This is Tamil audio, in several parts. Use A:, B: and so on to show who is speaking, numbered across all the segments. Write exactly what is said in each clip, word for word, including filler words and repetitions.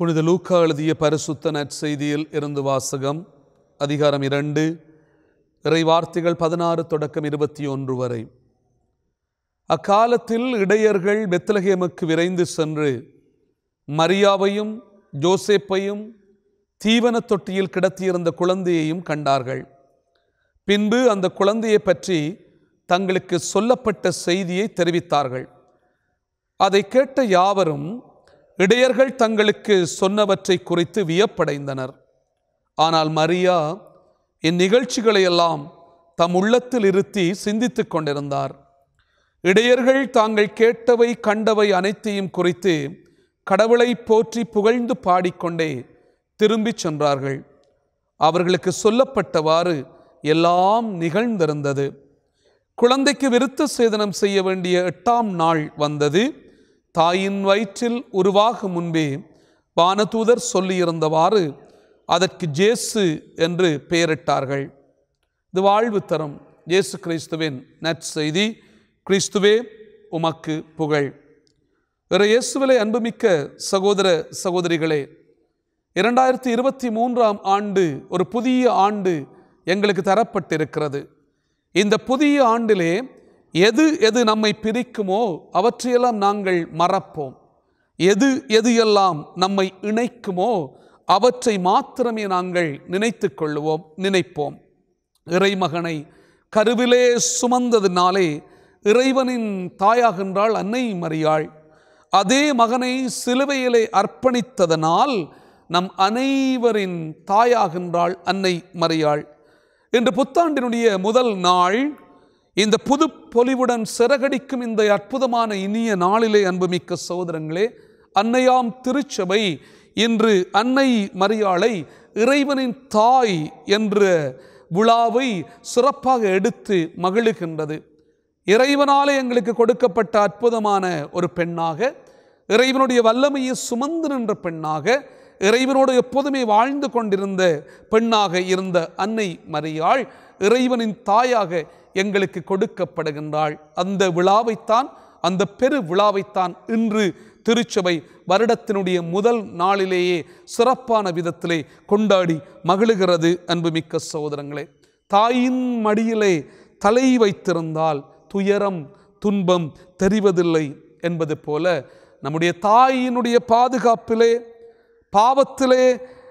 A: புனித லூக்கா எழுதிய பரிசுத்த நற்செய்தியில் இருந்து வாசகம். அதிகாரம் இரண்டு, இறைவார்த்தைகள் பதினாறு தொடக்கம் இருபத்தி ஒன்று வரை. அக்காலத்தில் இடையர்கள் பெத்லகேமுக்கு விரைந்து சென்று மரியாவையும் ஜோசேப்பையும் தீவன தொட்டியில் கிடத்தியிருந்த குழந்தையையும் கண்டார்கள். பின்பு அந்த குழந்தையை பற்றி தங்களுக்கு சொல்லப்பட்ட செய்தியை தெரிவித்தார்கள். அதை கேட்ட யாவரும் இடையர்கள் தங்களுக்கு சொன்னவற்றை குறித்து வியப்படைந்தனர். ஆனால் மரியா இந்நிகழ்ச்சிகளை எல்லாம் தம் உள்ளத்தில் இருத்தி சிந்தித்து கொண்டிருந்தார். இடையர்கள் தாங்கள் கேட்டவை கண்டவை அனைத்தையும் குறித்து கடவுளை போற்றி புகழ்ந்து பாடிக்கொண்டே திரும்பி சென்றார்கள். அவர்களுக்கு சொல்லப்பட்டவாறு எல்லாம் நிகழ்ந்திருந்தது. குழந்தைக்கு விருத்த சேதனம் செய்ய வேண்டிய எட்டாம் நாள் வந்தது. தாயின் வயிற்றில் உருவாகும் முன்பே வானதூதர் சொல்லியிருந்தவாறு அதற்கு ஜேசு என்று பெயரிட்டார்கள். இது வாழ்வு தரும் இயேசு கிறிஸ்துவின் நற்செய்தி. கிறிஸ்துவே உமக்கு புகழ். இறை இயேசுவிலே அன்புமிக்க சகோதர சகோதரிகளே, இரண்டாயிரத்தி இருபத்தி மூன்றாம் ஆண்டு ஒரு புதிய ஆண்டு எங்களுக்கு தரப்பட்டிருக்கிறது. இந்த புதிய ஆண்டிலே எது எது நம்மை பிரிக்குமோ அவற்றையெல்லாம் நாங்கள் மறப்போம். எது எது எல்லாம் நம்மை இணைக்குமோ அவற்றை மாத்திரமே நாங்கள் நினைத்து கொள்ளுவோம், நினைப்போம். இறைமகனை கருவிலே சுமந்ததினாலே இறைவனின் தாயாகின்றாள் அன்னை மரியாள். அதே மகனை சிலுவையிலே அர்ப்பணித்ததனால் நம் அனைவரின் தாயாகின்றாள் அன்னை மரியாள். இன்று புத்தாண்டினுடைய முதல் நாள். இந்த புது பொலிவுடன் சிறகடிக்கும் இந்த அற்புதமான இனிய நாளிலே அன்புமிக்க சகோதரங்களே, அன்னையாம் திருச்சபை இன்று அன்னை மரியாளை இறைவனின் தாய் என்ற விழாவை சிறப்பாக எடுத்து மகிழுகின்றது. இறைவனாலே எங்களுக்கு கொடுக்கப்பட்ட அற்புதமான ஒரு பெண்ணாக, இறைவனுடைய வல்லமையை சுமந்து நின்ற பெண்ணாக, இறைவனோடு எப்போதுமே வாழ்ந்து கொண்டிருந்த பெண்ணாக இருந்த அன்னை மரியாள் இறைவனின் தாயாக எங்களுக்கு கொடுக்கப்படுகின்றாள். அந்த விழாவைத்தான், அந்த பெரு விழாவைத்தான் இன்று திருச்சபை வருடத்தினுடைய முதல் நாளிலேயே சிறப்பான விதத்திலே கொண்டாடி மகிழுகிறது. அன்புமிக்க சகோதரங்களே, தாயின் மடியிலே தலை வைத்திருந்தால் துயரம் துன்பம் தெரிவதில்லை என்பது போல நம்முடைய தாயினுடைய பாதுகாப்பிலே, பாவத்திலே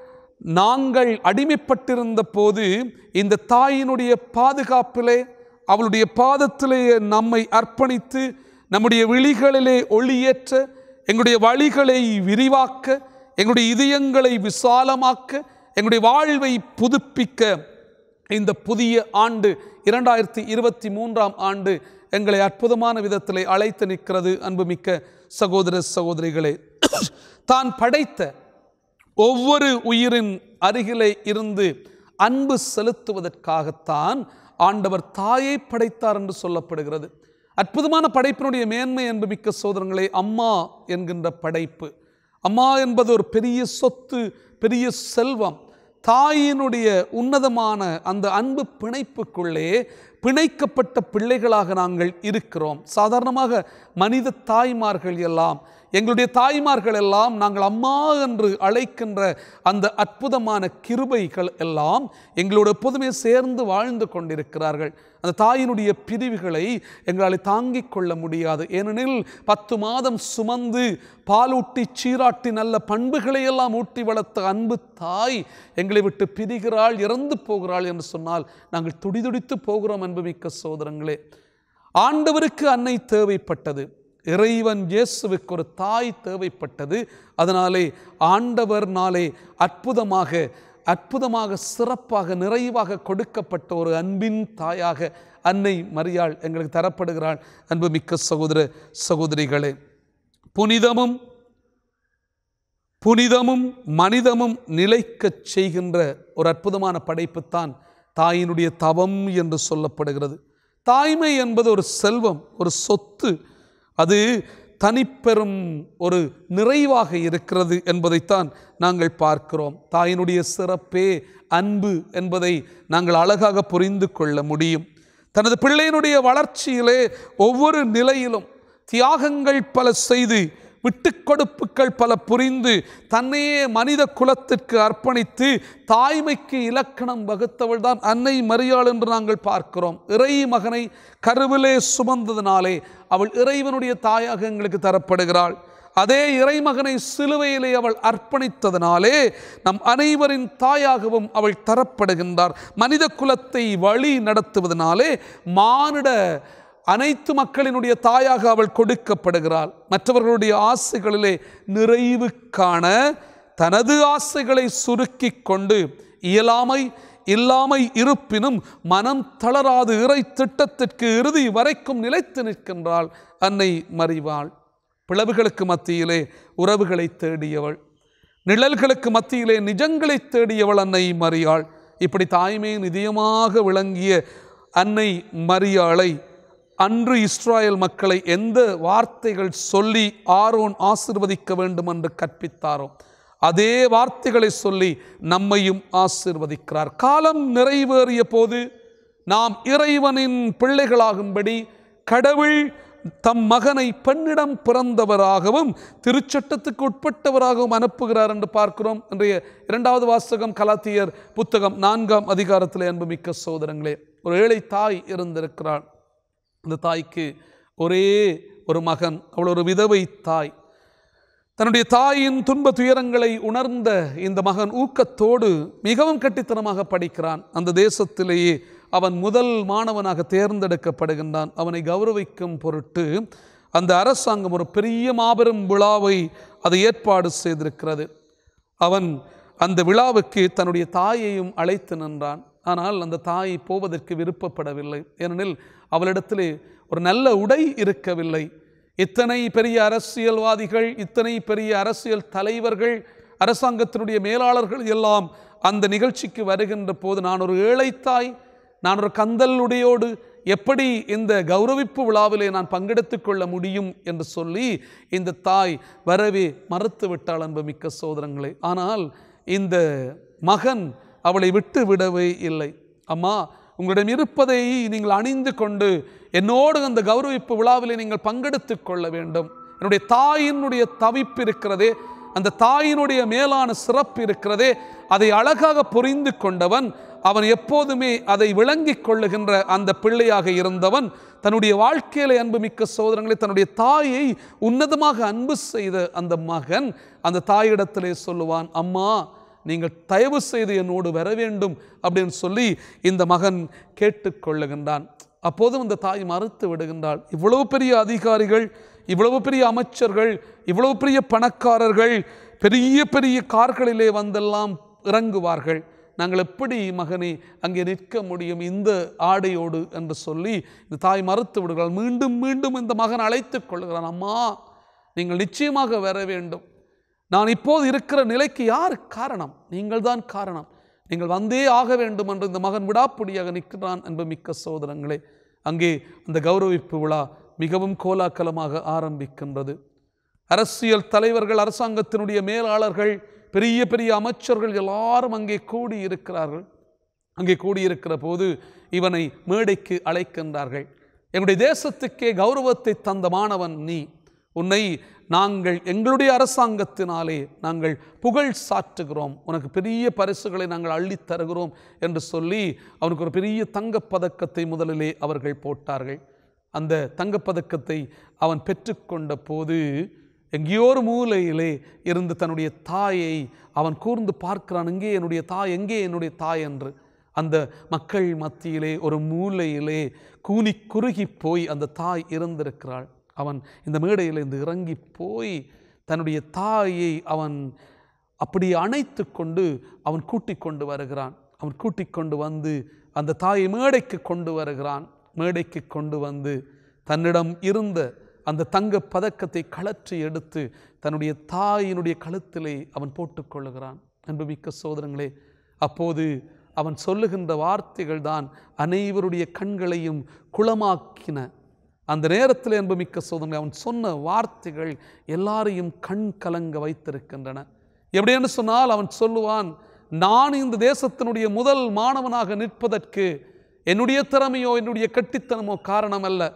A: நாங்கள் அடிமைப்பட்டிருந்த போது இந்த தாயினுடைய பாதுகாப்பிலே, அவளுடைய பாதத்திலேயே நம்மை அர்ப்பணித்து நம்முடைய விழிகளிலே ஒளியேற்ற, எங்களுடைய வழிகளை விரிவாக்க, எங்களுடைய இதயங்களை விசாலமாக்க, எங்களுடைய வாழ்வை புதுப்பிக்க இந்த புதிய ஆண்டு இரண்டாயிரத்தி இருபத்தி மூன்றாம் ஆண்டு எங்களை அற்புதமான விதத்திலே அழைத்து நிற்கிறது. அன்புமிக்க சகோதர சகோதரிகளே, தான் படைத்த ஒவ்வொரு உயிரின் அருகிலே இருந்து அன்பு செலுத்துவதற்காகத்தான் ஆண்டவர் தாயை படைத்தார் என்று சொல்லப்படுகிறது. அற்புதமான படைப்பினுடைய மேன்மை அன்புமிக்க சகோதரங்களே, அம்மா என்கின்ற படைப்பு. அம்மா என்பது ஒரு பெரிய சொத்து, பெரிய செல்வம். தாயினுடைய உன்னதமான அந்த அன்பு பிணைப்புக்குள்ளே பிணைக்கப்பட்ட பிள்ளைகளாக நாங்கள் இருக்கிறோம். சாதாரணமாக மனித தாய்மார்கள் எல்லாம், எங்களுடைய தாய்மார்கள் எல்லாம் நாங்கள் அம்மா என்று அழைக்கின்ற அந்த அற்புதமான கிருபைகள் எல்லாம் எங்களோட எப்போதுமே சேர்ந்து வாழ்ந்து கொண்டிருக்கிறார்கள். அந்த தாயினுடைய பிரிவுகளை எங்களால் தாங்கிக் கொள்ள முடியாது. ஏனெனில் பத்து மாதம் சுமந்து பாலூட்டி சீராட்டி நல்ல பண்புகளை எல்லாம் ஊட்டி வளர்த்த அன்பு தாய் எங்களை விட்டு பிரிகிறாள், இறந்து போகிறாள் என்று சொன்னால் நாங்கள் துடிதுடித்து போகிறோம். அன்புமிக்க சகோதரங்களே, ஆண்டவருக்கு அன்னை தேவைப்பட்டது, இறைவன் இயேசுவுக்கு ஒரு தாய் தேவைப்பட்டது. அதனாலே ஆண்டவர்னாலே அற்புதமாக அற்புதமாக சிறப்பாக நிறைவாக கொடுக்கப்பட்ட ஒரு அன்பின் தாயாக அன்னை மரியாள் எங்களுக்கு தரப்படுகிறாள். அன்புமிக்க சகோதர சகோதரிகளே, புனிதமும் புனிதமும் மனிதமும் நிலைக்கச் செய்கின்ற ஒரு அற்புதமான படைப்புத்தான் தாயினுடைய தவம் என்று சொல்லப்படுகிறது. தாய்மை என்பது ஒரு செல்வம், ஒரு சொத்து. அது தனிப்பெரும் ஒரு நிறைவாக இருக்கிறது என்பதைத்தான் நாங்கள் பார்க்கிறோம். தாயினுடைய சிறப்பே அன்பு என்பதை நாங்கள் அழகாக புரிந்து கொள்ள முடியும். தனது பிள்ளையினுடைய வளர்ச்சியிலே ஒவ்வொரு நிலையிலும் தியாகங்கள் பல செய்து விட்டு கொடுப்புகள் பல புரிந்து தன்னையே மனித குலத்திற்கு அர்ப்பணித்து தாய்மைக்கு இலக்கணம் வகுத்தவள் தான் அன்னை மரியாள் என்று நாங்கள் பார்க்கிறோம். இறை மகனை கருவிலே சுமந்ததினாலே அவள் இறைவனுடைய தாயாக எங்களுக்கு தரப்படுகிறாள். அதே இறைமகனை சிலுவையிலே அவள் அர்ப்பணித்ததினாலே நம் அனைவரின் தாயாகவும் அவள் தரப்படுகின்றார். மனித குலத்தை வழி நடத்துவதனாலே மானிட அனைத்து மக்களினுடைய தாயாக அவள் கொடுக்கப்படுகிறாள். மற்றவர்களுடைய ஆசைகளிலே நிறைவு காண தனது ஆசைகளை சுருக்கி கொண்டு இயலாமை இல்லாமை இருப்பினும் மனம் தளராது இறை திட்டத்திற்கு இறுதி வரைக்கும் நிலைத்து நிற்கின்றாள் அன்னை மரியாள். பிளவுகளுக்கு மத்தியிலே உறவுகளை தேடியவள், நிழல்களுக்கு மத்தியிலே நிஜங்களை தேடியவள் அன்னை மரியாள். இப்படி தாய்மை நிதியமாக விளங்கிய அன்னை மரியாளை அன்று இஸ்ராயல் மக்களை எந்த வார்த்தைகள் சொல்லி ஆரோன் ஆசிர்வதிக்க வேண்டும் என்று கற்பித்தாரோ அதே வார்த்தைகளை சொல்லி நம்மையும் ஆசிர்வதிக்கிறார். காலம் நிறைவேறிய போது நாம் இறைவனின் பிள்ளைகளாகும்படி கடவுள் தம் மகனை பெண்ணிடம் பிறந்தவராகவும் திருச்சட்டத்துக்கு உட்பட்டவராகவும் அனுப்புகிறார் என்று பார்க்கிறோம். இன்றைய இரண்டாவது வாசகம் கலாத்தியர் புத்தகம் நான்காம் அதிகாரத்திலே அன்புமிக்க சகோதரங்களே, ஒரு ஏழை தாய் இருந்திருக்கிறாள். அந்த தாய்க்கு ஒரே ஒரு மகன், அவள் ஒரு விதவை தாய். தன்னுடைய தாயின் துன்ப துயரங்களை உணர்ந்த இந்த மகன் ஊக்கத்தோடு மிகவும் கட்டித்தனமாக படிக்கிறான். அந்த தேசத்திலேயே அவன் முதல் மாணவனாக தேர்ந்தெடுக்கப்படுகின்றான். அவனை கௌரவிக்கும் பொருட்டு அந்த அரசாங்கம் ஒரு பெரிய மாபெரும் விழாவை அதை ஏற்பாடு செய்திருக்கிறது. அவன் அந்த விழாவுக்கு தன்னுடைய தாயையும் அழைத்து நின்றான். ஆனால் அந்த தாய் போவதற்கு விருப்பப்படவில்லை. ஏனெனில் அவளிடத்திலே ஒரு நல்ல உடை இருக்கவில்லை. இத்தனை பெரிய அரசியல்வாதிகள், இத்தனை பெரிய அரசியல் தலைவர்கள், அரசாங்கத்தினுடைய மேலாளர்கள் எல்லாம் அந்த நிகழ்ச்சிக்கு வருகின்ற போது நான் ஒரு ஏழைத்தாய், நான் ஒரு கந்தல் உடையோடு எப்படி இந்த கௌரவிப்பு விழாவிலே நான் பங்கெடுத்துக் கொள்ள முடியும் என்று சொல்லி இந்த தாய் வரவே மறுத்து விட்டாள் அன்புமிக்க சகோதரங்களே. ஆனால் இந்த மகன் அவளை விட்டு விடவே இல்லை. அம்மா, உங்களிடம் இருப்பதை நீங்கள் அணிந்து கொண்டு என்னோடு அந்த கௌரவிப்பு விழாவிலே நீங்கள் பங்கெடுத்து கொள்ள வேண்டும். என்னுடைய தாயினுடைய தவிப்பு இருக்கிறதே, அந்த தாயினுடைய மேலான சிறப்பு இருக்கிறதே, அதை அழகாக புரிந்து கொண்டவன், அவன் எப்போதுமே அதை விளங்கி கொள்ளுகின்ற அந்த பிள்ளையாக இருந்தவன் தன்னுடைய வாழ்க்கையிலே அன்புமிக்க சகோதரங்களை தன்னுடைய தாயை உன்னதமாக அன்பு செய்த அந்த மகன் அந்த தாயிடத்திலே சொல்லுவான், அம்மா நீங்கள் தயவு செய்து என்னோடு வர வேண்டும் அப்படின்னு சொல்லி இந்த மகன் கேட்டுக்கொள்ளுகின்றான். அப்போதும் இந்த தாய் மறுத்து விடுகின்றாள். இவ்வளவு பெரிய அதிகாரிகள், இவ்வளவு பெரிய அமைச்சர்கள், இவ்வளவு பெரிய பணக்காரர்கள் பெரிய பெரிய கார்களிலே வந்தெல்லாம் இறங்குவார்கள், நாங்கள் எப்படி மகனே அங்கே நிற்க முடியும் இந்த ஆடையோடு என்று சொல்லி இந்த தாய் மறுத்து விடுகிறாள். மீண்டும் மீண்டும் இந்த மகன் அழைத்து கொள்கிறான், அம்மா நீங்கள் நிச்சயமாக வர வேண்டும், நான் இப்போது இருக்கிற நிலைக்கு யார் காரணம்? நீங்கள் தான் காரணம், நீங்கள் வந்தே ஆக வேண்டும் என்று இந்த மகன் விடாப்பிடியாக நிற்கிறான் என்பது மிக்க சகோதரங்களே. அங்கே அந்த கௌரவிப்பு விழா மிகவும் கோலாகலமாக ஆரம்பிக்கின்றது. அரசியல் தலைவர்கள், அரசாங்கத்தினுடைய மேலாளர்கள், பெரிய பெரிய அமைச்சர்கள் எல்லாரும் அங்கே கூடியிருக்கிறார்கள். அங்கே கூடியிருக்கிற போது இவனை மேடைக்கு அழைக்கின்றார்கள். எங்களுடைய தேசத்துக்கே கௌரவத்தை தந்த மாணவன் நீ, உன்னை நாங்கள் எங்களுடைய அரசாங்கத்தினாலே நாங்கள் புகழ் சாற்றுகிறோம், உனக்கு பெரிய பரிசுகளை நாங்கள் அள்ளித் தருகிறோம் என்று சொல்லி அவனுக்கு ஒரு பெரிய தங்கப்பதக்கத்தை முதலிலே அவர்கள் போட்டார்கள். அந்த தங்கப்பதக்கத்தை அவன் பெற்றுக்கொண்ட போது எங்கேயோ ஒரு மூலையிலே இருந்து தன்னுடைய தாயை அவன் கூர்ந்து பார்க்கிறான். எங்கே என்னுடைய தாய், எங்கே என்னுடைய தாய் என்று. அந்த மக்கள் மத்தியிலே ஒரு மூலையிலே கூனி குறுகி போய் அந்த தாய் இருந்திருக்கிறாள். அவன் இந்த மேடையிலிருந்து இறங்கி போய் தன்னுடைய தாயை அவன் அப்படி அணைத்து கொண்டு அவன் கூட்டிக் கொண்டு வருகிறான். அவன் கூட்டிக் கொண்டு வந்து அந்த தாயை மேடைக்கு கொண்டு வருகிறான். மேடைக்கு கொண்டு வந்து தன்னிடம் இருந்த அந்த தங்க பதக்கத்தை கழற்றி எடுத்து தன்னுடைய தாயினுடைய கழுத்திலே அவன் போட்டுக்கொள்ளுகிறான். அன்புமிக்க சகோதரங்களே, அப்போது அவன் சொல்லுகின்ற வார்த்தைகள் தான் அனைவருடைய கண்களையும் குளமாக்கின. அந்த நேரத்தில் அன்புமிக்க சகோதரங்களே, அவன் சொன்ன வார்த்தைகள் எல்லாரையும் கண் கலங்க வைத்திருக்கின்றன. எப்படின்னு சொன்னால் அவன் சொல்லுவான், நான் இந்த தேசத்தினுடைய முதல் மாணவனாக நிற்பதற்கு என்னுடைய திறமையோ என்னுடைய கட்டித்தனமோ காரணம் அல்ல,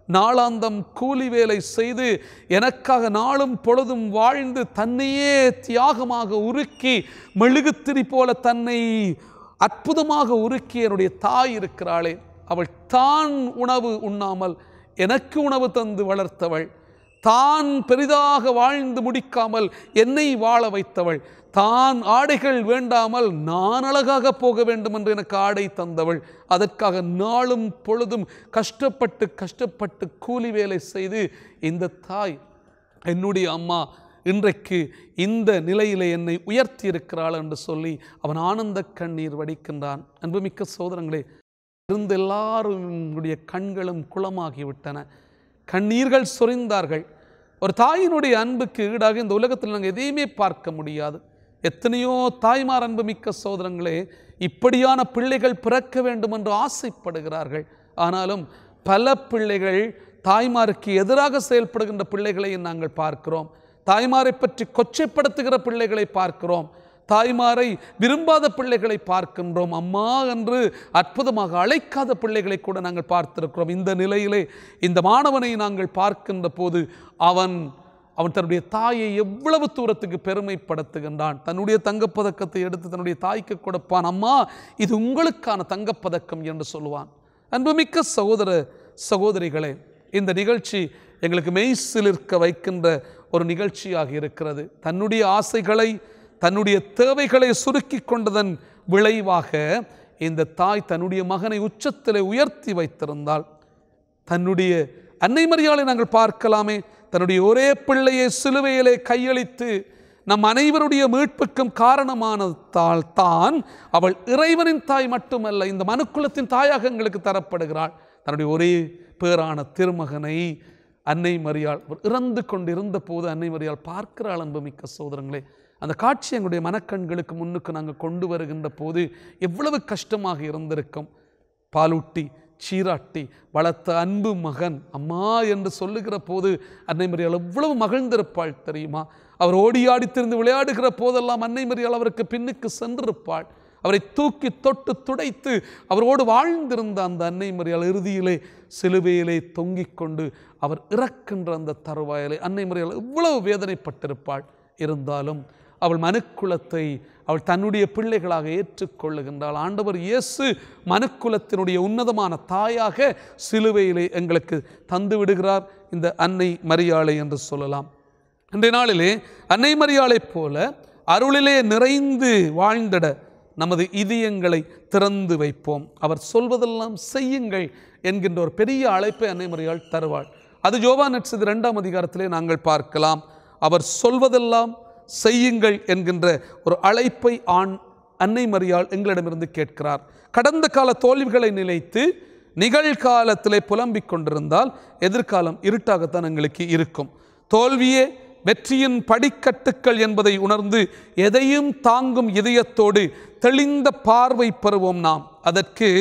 A: நாளாந்தம் கூலி வேலை செய்து எனக்காக நாளும் பொழுதும் வாழ்ந்து தன்னையே தியாகமாக உருக்கி மெழுகுத்திரி போல தன்னை அற்புதமாக உருக்கி என்னுடைய தாய் இருக்கிறாளே, அவள் தான் உணவு உண்ணாமல் எனக்கு உணவு தந்து வளர்த்தவள், தான் பெரிதாக வாழ்ந்து முடிக்காமல் என்னை வாழ வைத்தவள், தான் ஆடைகள் வேண்டாமல் நான் அழகாக போக வேண்டும் என்று எனக்கு ஆடை தந்தவள், அதற்காக நாளும் பொழுதும் கஷ்டப்பட்டு கஷ்டப்பட்டு கூலி வேலை செய்து இந்த தாய் என்னுடைய அம்மா இன்றைக்கு இந்த நிலையிலே என்னை உயர்த்தி இருக்கிறாள் என்று சொல்லி அவன் ஆனந்த கண்ணீர் வடிக்கின்றான். அன்புமிக்க சகோதரங்களே, இருந்த எல்லாருடைய கண்களும் குளமாகிவிட்டன, கண்ணீர்கள் சொரிந்தார்கள். ஒரு தாயினுடைய அன்புக்கு ஈடாக இந்த உலகத்தில் நாங்கள் எதையுமே பார்க்க முடியாது. எத்தனையோ தாய்மார் அன்புமிக்க சகோதரங்களே இப்படியான பிள்ளைகள் பிறக்க வேண்டும் என்று ஆசைப்படுகிறார்கள். ஆனாலும் பல பிள்ளைகள் தாய்மாருக்கு எதிராக செயல்படுகின்ற பிள்ளைகளை நாங்கள் பார்க்கிறோம். தாய்மாரை பற்றி கொச்சைப்படுத்துகிற பிள்ளைகளை பார்க்கிறோம். தாய்மாரை விரும்பாத பிள்ளைகளை பார்க்கின்றோம். அம்மா என்று அற்புதமாக அழைக்காத பிள்ளைகளை கூட நாங்கள் பார்த்திருக்கிறோம். இந்த நிலையிலே இந்த மாணவனை நாங்கள் பார்க்கின்ற போது அவன் அவன் தன்னுடைய தாயை எவ்வளவு தூரத்துக்கு பெருமைப்படுத்துகின்றான். தன்னுடைய தங்கப்பதக்கத்தை எடுத்து தன்னுடைய தாய்க்கு கொடுப்பான். அம்மா, இது உங்களுக்கான தங்கப்பதக்கம் என்று சொல்லுவான். அன்புமிக்க சகோதர சகோதரிகளே, இந்த நிகழ்ச்சி எங்களுக்கு மெய்சிலிருக்க வைக்கின்ற ஒரு நிகழ்ச்சியாக இருக்கிறது. தன்னுடைய ஆசைகளை தன்னுடைய தேவைகளை சுருக்கி கொண்டதன் விளைவாக இந்த தாய் தன்னுடைய மகனை உச்சத்திலே உயர்த்தி வைத்திருந்தாள். தன்னுடைய அன்னை மரியாளை நாங்கள் பார்க்கலாமே, தன்னுடைய ஒரே பிள்ளையை சிலுவையிலே கையளித்து நம் அனைவருடைய மீட்புக்கும் காரணமானதால் தான் அவள் இறைவனின் தாய் மட்டுமல்ல, இந்த மனுக்குலத்தின் தாயாக எங்களுக்கு தரப்படுகிறாள். தன்னுடைய ஒரே பேரான திருமகனை அன்னை மரியாள் இறந்து கொண்டிருந்த போது அன்னை மரியாள் பார்க்கிறாள். அன்புமிக்க சகோதரங்களே, அந்த காட்சி எங்களுடைய மனக்கண்களுக்கு முன்னுக்கு நாங்கள் கொண்டு வருகின்ற போது எவ்வளவு கஷ்டமாக இருந்திருக்கும். பாலூட்டி சீராட்டி வளர்த்த அன்பு மகன் அம்மா என்று சொல்லுகிற போது அன்னை மரியாள் எவ்வளவு மகிழ்ந்திருப்பாள் தெரியுமா? அவர் ஓடியாடி திரிந்து விளையாடுகிற போதெல்லாம் அன்னை மரியாள் அவருக்கு பின்னுக்கு சென்றிருப்பாள். அவரை தூக்கி தொட்டு துடைத்து அவரோடு வாழ்ந்திருந்த அந்த அன்னை மரியாள் இறுதியிலே சிலுவையிலே தொங்கிக் கொண்டு அவர் இறக்கின்ற அந்த தருவாயிலே அன்னை மரியாள் எவ்வளவு வேதனைப்பட்டிருப்பாள். இருந்தாலும் அவள் மனுக்குலத்தை அவள் தன்னுடைய பிள்ளைகளாக ஏற்றுக்கொள்ளுகின்றாள். ஆண்டவர் இயேசு மனுக்குலத்தினுடைய உன்னதமான தாயாக சிலுவையிலே எங்களுக்கு தந்து விடுகிறார் இந்த அன்னை மரியாளை என்று சொல்லலாம். இன்றைய நாளிலே அன்னை மரியாளைப் போல அருளிலே நிறைந்து வாழ்ந்திட நமது இதயங்களை திறந்து வைப்போம். அவர் சொல்வதெல்லாம் செய்யுங்கள் என்கின்ற ஒரு பெரிய அழைப்பை அன்னை மரியாள் தருவாள். அது யோவான் நற்செய்தி இரண்டாம் அதிகாரத்திலே நாங்கள் பார்க்கலாம். அவர் சொல்வதெல்லாம் செய்யுங்கள் என்கின்ற ஒரு அழைப்பை ஆண் அன்னை மரியாள் எங்களிடமிருந்து கேட்கிறார். கடந்த கால தோல்விகளை நினைத்து நிகழ்காலத்திலே புலம்பிக் கொண்டிருந்தால் எதிர்காலம் இருட்டாகத்தான் எங்களுக்கு இருக்கும். தோல்வியே வெற்றியின் படிக்கட்டுக்கள் என்பதை உணர்ந்து எதையும் தாங்கும் இதயத்தோடு தெளிந்த பார்வை பெறுவோம். நாம் அதற்கு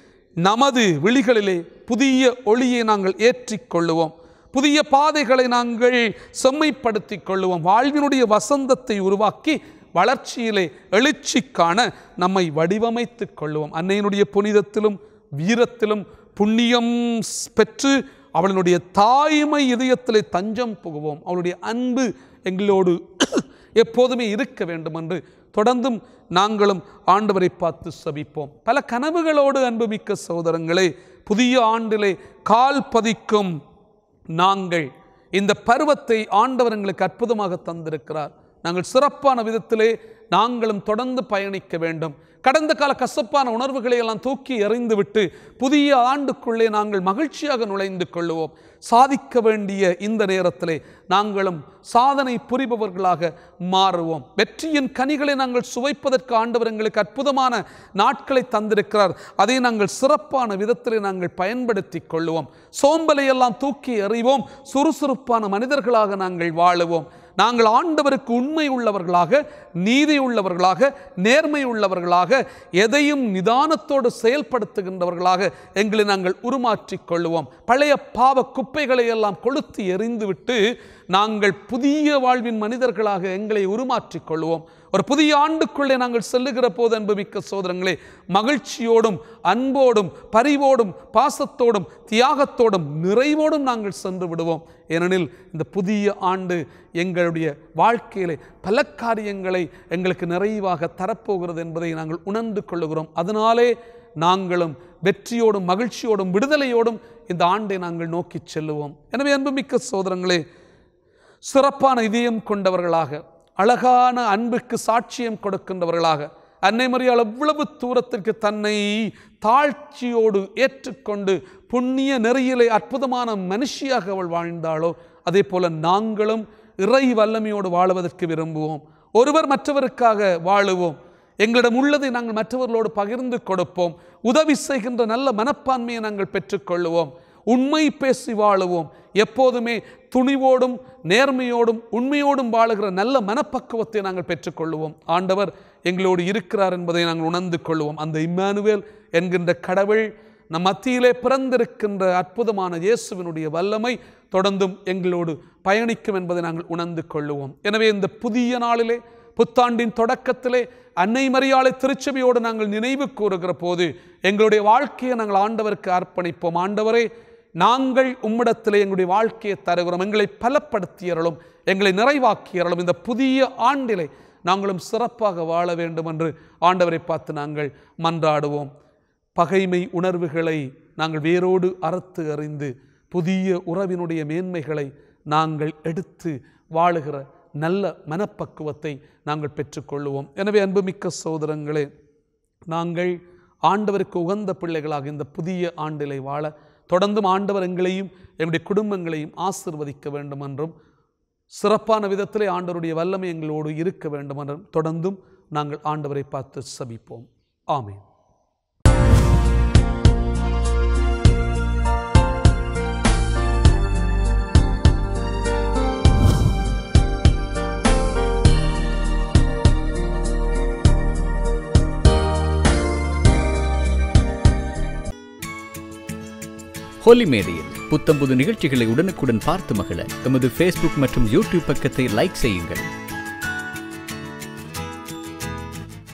A: நமது விழிகளிலே புதிய ஒளியை நாங்கள் ஏற்றிக்கொள்ளுவோம். புதிய பாதைகளை நாங்கள் செம்மைப்படுத்திக் கொள்ளுவோம். வாழ்வினுடைய வசந்தத்தை உருவாக்கி வளர்ச்சியிலே எழுச்சிக்கான நம்மை வடிவமைத்து கொள்ளுவோம். அன்னையினுடைய புனிதத்திலும் வீரத்திலும் புண்ணியம் பெற்று அவளுடைய தாய்மை இதயத்திலே தஞ்சம் புகுவோம். அவளுடைய அன்பு எங்களோடு எப்போதுமே இருக்க வேண்டும் என்று தொடர்ந்தும் நாங்களும் ஆண்டவரை பார்த்து சபிப்போம். பல கனவுகளோடு அன்புமிக்க சகோதரங்களே, புதிய ஆண்டிலே கால் பதிக்கும் நாங்கள் இந்த பருவத்தை ஆண்டவர் எங்களுக்கு அற்புதமாக தந்திருக்கிறார். நாங்கள் சிறப்பான விதத்திலே நாங்களும் தொடர்ந்து பயணிக்க வேண்டும். கடந்த கால கசப்பான உணர்வுகளை எல்லாம் தூக்கி எறிந்துவிட்டு புதிய ஆண்டுக்குள்ளே நாங்கள் மகிழ்ச்சியாக நுழைந்து கொள்ளுவோம். சாதிக்க வேண்டிய இந்த நேரத்திலே நாங்களும் சாதனை புரிபவர்களாக மாறுவோம். வெற்றியின் கனிகளை நாங்கள் சுவைப்பதற்கு ஆண்டவர் எங்களுக்கு அற்புதமான நாட்களை தந்திருக்கிறார். அதை நாங்கள் சிறப்பான விதத்திலே நாங்கள் பயன்படுத்தி கொள்ளுவோம். சோம்பலை எல்லாம் தூக்கி எறிவோம். சுறுசுறுப்பான மனிதர்களாக நாங்கள் வாழுவோம். நாங்கள் ஆண்டவருக்கு உண்மை உள்ளவர்களாக, நீதி உள்ளவர்களாக, நேர்மை உள்ளவர்களாக, எதையும் நிதானத்தோடு செயல்படுத்துகின்றவர்களாக எங்களை நாங்கள் உருமாற்றிக் கொள்ளுவோம். பழைய பாவ குப்பைகளை எல்லாம் கொளுத்தி எறிந்துவிட்டு நாங்கள் புதிய வாழ்வின் மனிதர்களாக எங்களை உருமாற்றிக் கொள்வோம். ஒரு புதிய ஆண்டுக்குள்ளே நாங்கள் செல்லுகிற போது அன்புமிக்க சோதரங்களே, மகிழ்ச்சியோடும் அன்போடும் பரிவோடும் பாசத்தோடும் தியாகத்தோடும் நிறைவோடும் நாங்கள் சென்று விடுவோம். ஏனெனில் இந்த புதிய ஆண்டு எங்களுடைய வாழ்க்கையிலே பல காரியங்களை எங்களுக்கு நிறைவாக தரப்போகிறது என்பதை நாங்கள் உணர்ந்து கொள்ளுகிறோம். அதனாலே நாங்களும் வெற்றியோடும் மகிழ்ச்சியோடும் விடுதலையோடும் இந்த ஆண்டை நாங்கள் நோக்கி செல்லுவோம். எனவே அன்புமிக்க சகோதரங்களே, சிறப்பான இதயம் கொண்டவர்களாக, அழகான அன்புக்கு சாட்சியம் கொடுக்கின்றவர்களாக, அன்னை மரியாள் எவ்வளவு தூரத்திற்கு தன்னை தாழ்ச்சியோடு ஏற்றுக்கொண்டு புண்ணிய நெறியிலே அற்புதமான மனுஷியாக அவள் வாழ்ந்தாளோ, அதே போல நாங்களும் இறை வல்லமையோடு வாழுவதற்கு விரும்புவோம். ஒருவர் மற்றவருக்காக வாழுவோம். எங்களிடம் உள்ளதை நாங்கள் மற்றவர்களோடு பகிர்ந்து கொடுப்போம். உதவி செய்கின்ற நல்ல மனப்பான்மையை நாங்கள் பெற்றுக்கொள்ளுவோம். உண்மை பேசி வாழுவோம். எப்போதுமே துணிவோடும் நேர்மையோடும் உண்மையோடும் வாழுகிற நல்ல மனப்பக்குவத்தை நாங்கள் பெற்றுக்கொள்ளுவோம். ஆண்டவர் எங்களோடு இருக்கிறார் என்பதை நாங்கள் உணர்ந்து கொள்வோம். அந்த இம்மானுவேல் என்கின்ற கடவுள் நம் மத்தியிலே பிறந்திருக்கின்ற அற்புதமான இயேசுவினுடைய வல்லமை தொடர்ந்தும் எங்களோடு பயணிக்கும் என்பதை நாங்கள் உணர்ந்து கொள்ளுவோம். எனவே இந்த புதிய நாளிலே, புத்தாண்டின் தொடக்கத்திலே அன்னை மரியாளை திருச்சபையோடு நாங்கள் நினைவு கூறுகிற போது எங்களுடைய வாழ்க்கையை நாங்கள் ஆண்டவருக்கு அர்ப்பணிப்போம். ஆண்டவரே, நாங்கள் உம்மிடத்திலே எங்களுடைய வாழ்க்கையை தருகிறோம். எங்களை பலப்படுத்தியறலும் எங்களை நிறைவாக்கியறலும் இந்த புதிய ஆண்டிலே நாங்களும் சிறப்பாக வாழ வேண்டும் என்று ஆண்டவரை பார்த்து நாங்கள் மன்றாடுவோம். பகைமை உணர்வுகளை நாங்கள் வேரோடு அறுத்து அறிந்து புதிய உறவினுடைய மேன்மைகளை நாங்கள் எடுத்து வாழுகிற நல்ல மனப்பக்குவத்தை நாங்கள் பெற்றுக்கொள்ளுவோம். எனவே அன்புமிக்க சகோதரங்களே, நாங்கள் ஆண்டவருக்கு உகந்த பிள்ளைகளாக இந்த புதிய ஆண்டிலே வாழ தொடர்ந்தும் ஆண்டவர் எங்களையும் எங்களுடைய குடும்பங்களையும் ஆசீர்வதிக்க வேண்டும் என்றும், சிறப்பான விதத்திலே ஆண்டவருடைய வல்லமை எங்களோடு இருக்க வேண்டும் என்றும் தொடர்ந்தும் நாங்கள் ஆண்டவரை பார்த்து செபிப்போம். ஆமென்.
B: ஹோலி மேடையில் புத்தம்புது நிகழ்ச்சிகளை உடனுக்குடன் பார்த்து மகிழ எமது ஃபேஸ்புக் மற்றும் யூடியூப் பக்கத்தை லைக் செய்யுங்கள்.